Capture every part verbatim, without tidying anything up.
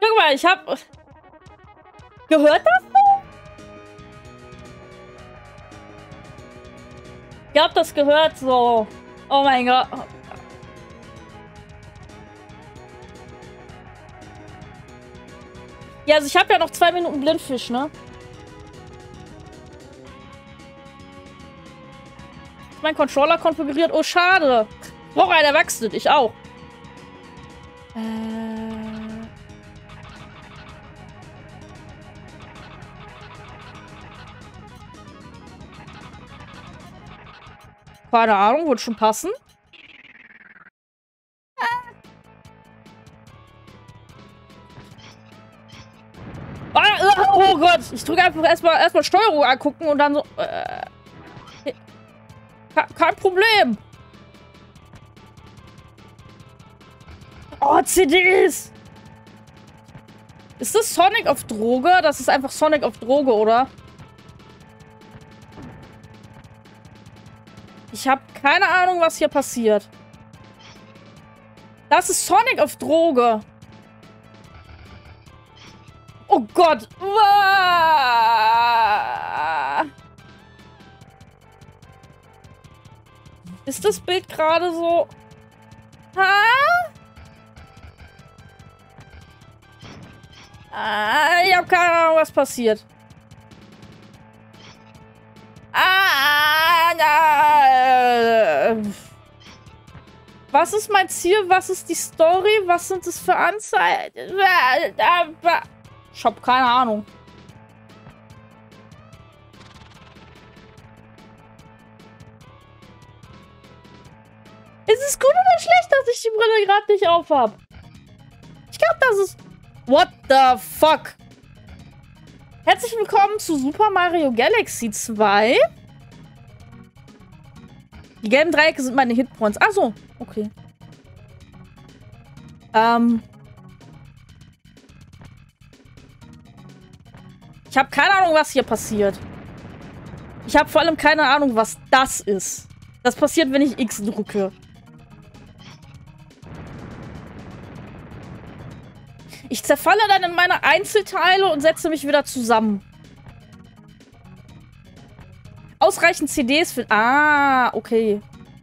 Guck mal, ich hab... Gehört das so? Ich hab das gehört so. Oh mein Gott. Ja, also ich habe ja noch zwei Minuten Blindfisch, ne? Mein Controller konfiguriert. Oh, schade. Ich brauche einen Erwachsenen. Ich auch. Äh... Keine Ahnung, wird schon passen. Ah, oh Gott, ich drücke einfach erstmal erstmal Steuerung angucken und dann so. Äh, kein Problem. Oh, C Ds. Ist das Sonic auf Droge? Das ist einfach Sonic auf Droge, oder? Ich habe keine Ahnung, was hier passiert. Das ist Sonic auf Droge. Oh Gott. Uah. Ist das Bild gerade so... Ha? Ah, ich habe keine Ahnung, was passiert. Ah, na, was ist mein Ziel? Was ist die Story? Was sind das für Anzeigen? Ich hab keine Ahnung. Ist es gut oder schlecht, dass ich die Brille gerade nicht auf habe? Ich glaube, das ist... What the fuck? Herzlich willkommen zu Super Mario Galaxy zwei. Die gelben Dreiecke sind meine Hitpoints. Ach so, okay. Ähm. Ich habe keine Ahnung, was hier passiert. Ich habe vor allem keine Ahnung, was das ist. Das passiert, wenn ich X drücke. Ich zerfalle dann in meine Einzelteile und setze mich wieder zusammen. Ausreichend C Ds für... Ah, okay.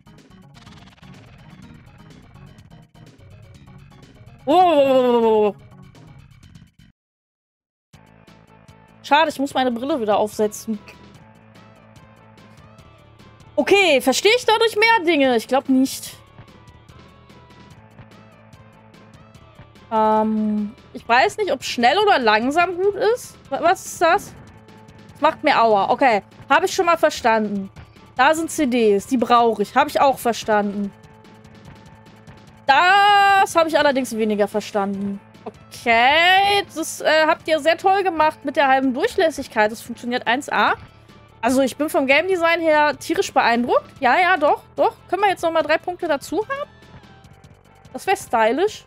Oh. Schade, ich muss meine Brille wieder aufsetzen. Okay, verstehe ich dadurch mehr Dinge? Ich glaube nicht. Ähm, ich weiß nicht, ob schnell oder langsam gut ist. Was ist das? Das macht mir Aua. Okay, habe ich schon mal verstanden. Da sind C Ds, die brauche ich. Habe ich auch verstanden. Das habe ich allerdings weniger verstanden. Okay, das äh, habt ihr sehr toll gemacht mit der halben Durchlässigkeit. Das funktioniert eins A. Also ich bin vom Game Design her tierisch beeindruckt. Ja, ja, doch, doch. Können wir jetzt nochmal drei Punkte dazu haben? Das wäre stylisch.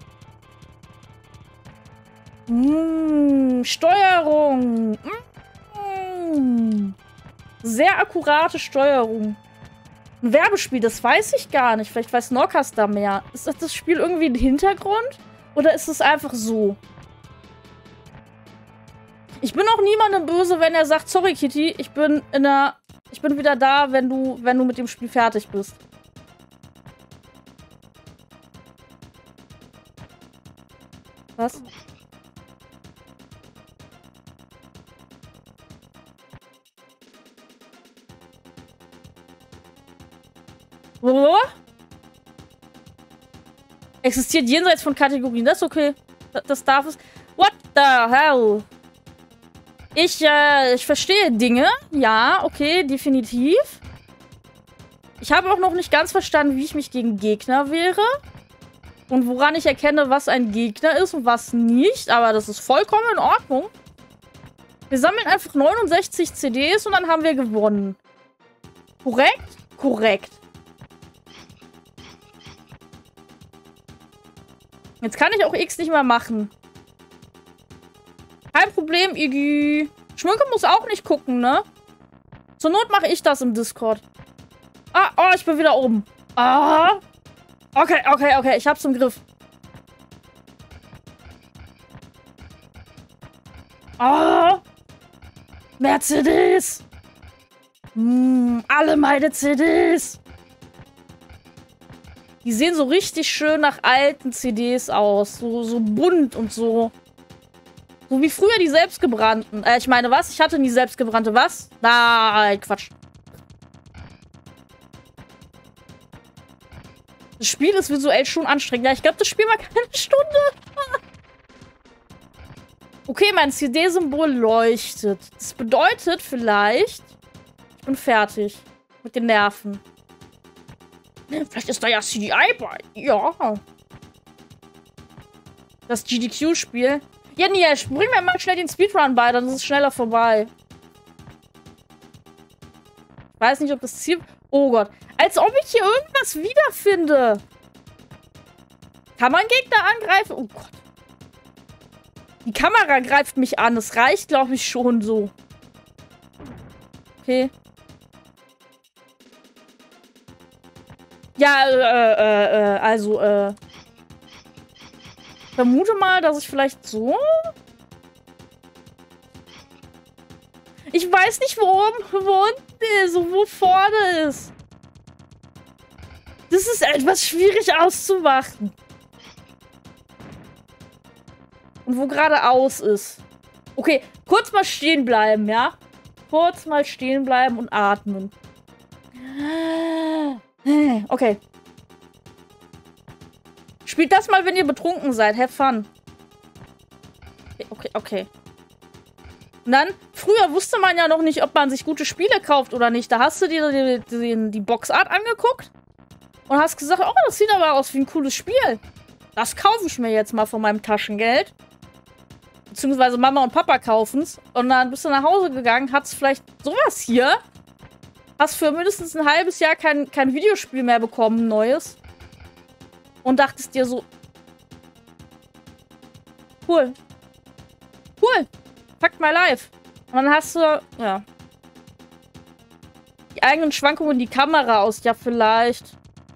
Mmh, Steuerung. Mmh. Sehr akkurate Steuerung. Ein Werbespiel, das weiß ich gar nicht. Vielleicht weiß Norcas da mehr. Ist das, das Spiel irgendwie ein Hintergrund? Oder ist es einfach so? Ich bin auch niemandem böse, wenn er sagt, sorry Kitty, ich bin in der... Ich bin wieder da, wenn du, wenn du mit dem Spiel fertig bist. Was? Wo? Existiert jenseits von Kategorien. Das ist okay. Das, das darf es. What the hell? Ich, äh, ich verstehe Dinge. Ja, okay, definitiv. Ich habe auch noch nicht ganz verstanden, wie ich mich gegen Gegner wehre. Und woran ich erkenne, was ein Gegner ist und was nicht. Aber das ist vollkommen in Ordnung. Wir sammeln einfach neunundsechzig C Ds und dann haben wir gewonnen. Korrekt? Korrekt. Jetzt kann ich auch X nicht mehr machen. Kein Problem, Iggy. Schmücke muss auch nicht gucken, ne? Zur Not mache ich das im Discord. Ah, oh, ich bin wieder oben. Ah. Okay, okay, okay. Ich hab's im Griff. Oh! Mehr C Ds! Hm, alle meine C Ds! Die sehen so richtig schön nach alten C Ds aus. So, so bunt und so. So wie früher die selbstgebrannten. Äh, ich meine, was? Ich hatte nie selbstgebrannte, was? Nein, Quatsch. Das Spiel ist visuell schon anstrengend. Ja, ich glaube, das Spiel war keine Stunde. Okay, mein C D-Symbol leuchtet. Das bedeutet vielleicht, ich bin fertig mit den Nerven. Vielleicht ist da ja C D I bei. Ja. Das G D Q-Spiel. Ja, nee, bring mir mal schnell den Speedrun bei, dann ist es schneller vorbei. Ich weiß nicht, ob das Ziel... Oh Gott. Als ob ich hier irgendwas wiederfinde. Kann man Gegner angreifen? Oh Gott. Die Kamera greift mich an. Das reicht, glaube ich, schon so. Okay. Ja, äh, äh, äh, also, äh... vermute mal, dass ich vielleicht so... Ich weiß nicht, wo oben, wo unten ist und wo vorne ist. Das ist etwas schwierig auszumachen. Und wo geradeaus ist. Okay, kurz mal stehen bleiben, ja? Kurz mal stehen bleiben und atmen. Okay. Spielt das mal, wenn ihr betrunken seid. Have fun. Okay, okay, okay. Und dann, früher wusste man ja noch nicht, ob man sich gute Spiele kauft oder nicht. Da hast du dir die, die, die Boxart angeguckt und hast gesagt, oh, das sieht aber aus wie ein cooles Spiel. Das kaufe ich mir jetzt mal von meinem Taschengeld. Beziehungsweise Mama und Papa kaufen es. Und dann bist du nach Hause gegangen, hast vielleicht sowas hier. Hast für mindestens ein halbes Jahr kein, kein Videospiel mehr bekommen, neues. Und dachtest dir so, cool. Cool. Fuck my life. Und dann hast du, ja. Die eigenen Schwankungen, die Kamera aus, ja, vielleicht.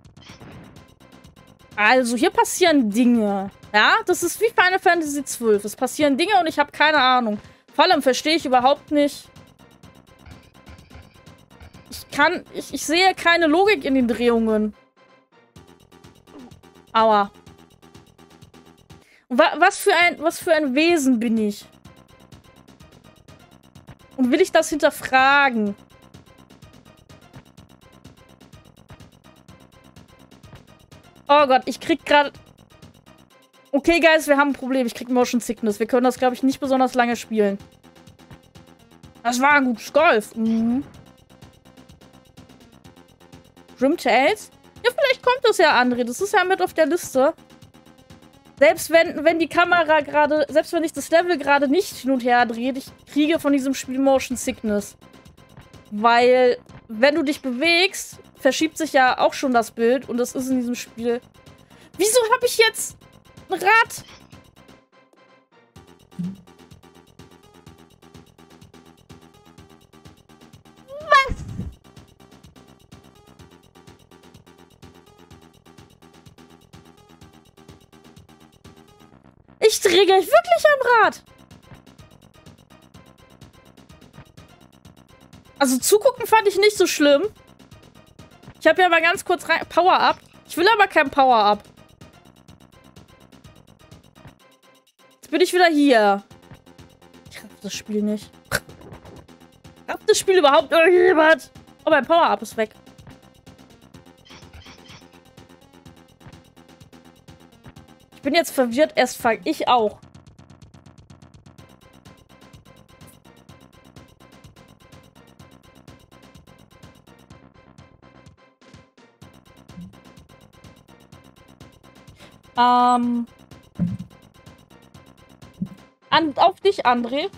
Also, hier passieren Dinge. Ja, das ist wie Final Fantasy zwölf. Es passieren Dinge und ich habe keine Ahnung. Vor allem verstehe ich überhaupt nicht. Ich kann, ich, ich sehe keine Logik in den Drehungen. Aua. Und wa was für ein, was für ein Wesen bin ich? Und will ich das hinterfragen? Oh Gott, ich krieg gerade... Okay, Guys, wir haben ein Problem. Ich krieg Motion Sickness. Wir können das, glaube ich, nicht besonders lange spielen. Das war ein gutes Golf. Mhm. Grim Tales? Ja, vielleicht kommt das ja, André. Das ist ja mit auf der Liste. Selbst wenn, wenn die Kamera gerade... Selbst wenn ich das Level gerade nicht hin und her drehe, ich kriege von diesem Spiel Motion Sickness. Weil, wenn du dich bewegst, verschiebt sich ja auch schon das Bild. Und das ist in diesem Spiel... Wieso habe ich jetzt ein Rad? Was? Ich drehe gleich wirklich am Rad. Also zugucken fand ich nicht so schlimm. Ich habe ja mal ganz kurz rein... Power-Up. Ich will aber kein Power-Up. Jetzt bin ich wieder hier. Ich raff das Spiel nicht. Raff das Spiel überhaupt irgendjemand? Oh, mein Power-Up ist weg. Ich bin jetzt verwirrt. Erst fang ich auch. Ähm... An, auf dich, André.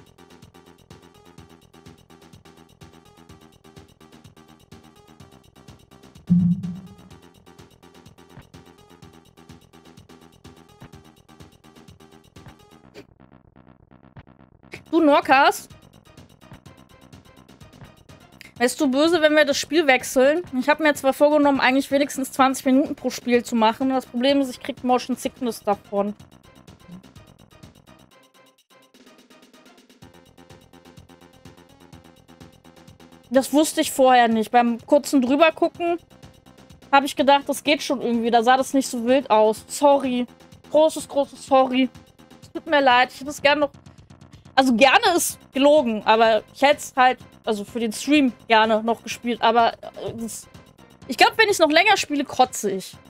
Du, Norkas? Wärst du böse, wenn wir das Spiel wechseln? Ich habe mir zwar vorgenommen, eigentlich wenigstens zwanzig Minuten pro Spiel zu machen. Das Problem ist, ich krieg Motion Sickness davon. Das wusste ich vorher nicht. Beim kurzen drübergucken habe ich gedacht, das geht schon irgendwie. Da sah das nicht so wild aus. Sorry. Großes, großes Sorry. Es tut mir leid. Ich hätte es gerne noch... Also gerne ist gelogen, aber ich hätte es halt, also für den Stream gerne noch gespielt. Aber äh, das, ich glaube, wenn ich es noch länger spiele, kotze ich.